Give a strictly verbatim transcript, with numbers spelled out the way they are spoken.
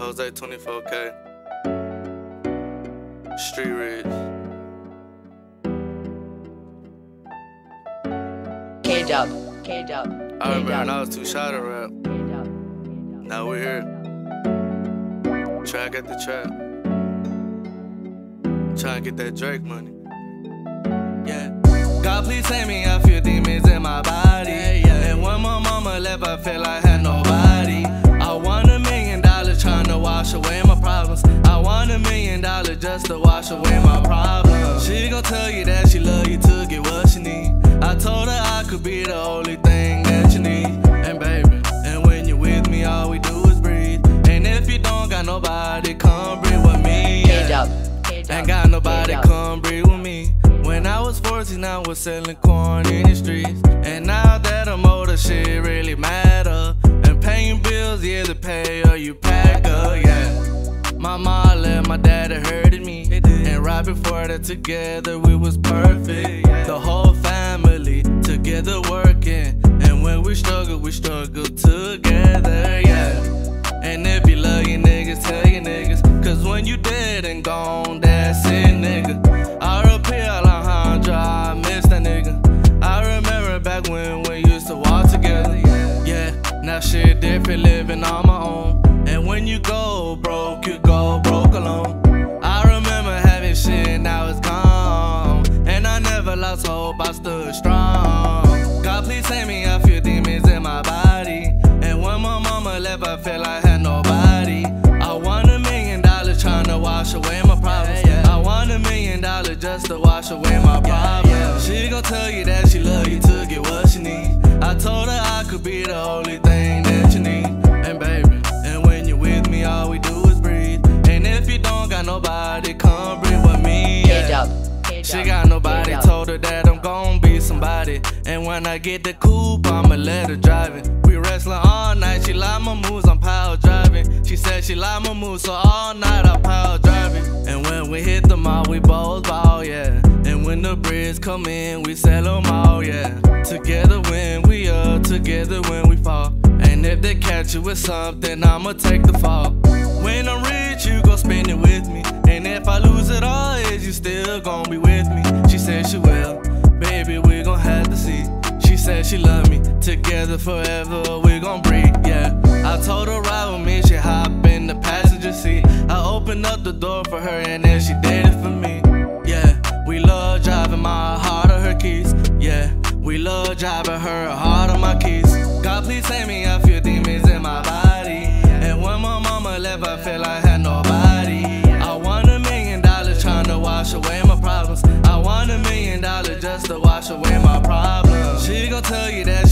Jose twenty-four K. Street Rich. K-Dub, K-Dub. I remember when I was too shy to rap. Now we're here. Track at the trap. Trying to get that Drake money. Yeah. God, please save me. I feel demons in my body. And when my mama left, I felt like I had nobody. I want a million dollars trying to wash away my problems. I want a million dollars just to wash away my problems. She gon' tell you that she love you to get what she need. I told her I could be the only thing that you need. And baby, and when you're with me, all we do is breathe. And if you don't got nobody, come breathe with me. Yeah. Ain't got nobody, come breathe with me. When I was fourteen, I was selling corn in the streets. And now that I'm older, shit really matter. And paying bills, yeah, the pay or you pack up, yeah. My mom left, my daddy hurted me. And right before that, together we was perfect. The whole family together working. And when we struggle, we struggle together, yeah. And if you love your niggas, tell your niggas. Cause when you dead and gone, that's it, nigga. R I P Alejandro, I miss that nigga. I remember back when we used to walk together. Yeah, now shit different, living on my own. And when you go broke, you go broke alone. I remember having shit, now it's gone. And I never lost hope, I stood strong. God, please save me, I feel demons in my body. And when my mama left, I felt like I had nobody. I want a million dollars trying to wash away my problems. I want a million dollars just to wash away my problems. She gon' tell you that she love you to get what she need. I told her I could be the only thing that you need. And baby, and when you're with me, all we do is breathe. And if you don't got nobody, come breathe with me. Yeah. She got nobody, told her that I'm gon' be somebody. And when I get the coupe, I'ma let her drive it. We wrestling all night, she like my moves, I'm power driving. She said she like my moves, so all night I'm power driving. And when we hit the mall, we both ball, yeah. And when the bridge come in, we sell them all, yeah. Together when we up, together when we fall. And if they catch you with something, I'ma take the fall. When I'm rich, you gon' spend it with me. And if I lose it all, is you still gon' be with me? She said she will, baby, we gon' have to see. She said she love me, together forever, we gon' breathe, yeah. I told her ride with me, she hop in the passenger seat. I opened up the door for her and then she did it for me, yeah. We love driving, my heart on her keys, yeah. We love driving, her heart on my keys. God, please save me, I feel demons in my body. And when my mama left, I felt like I had nobody. I want a million dollars trying to wash away my problems. I want a million dollars just to wash away my problems. She gon' tell you that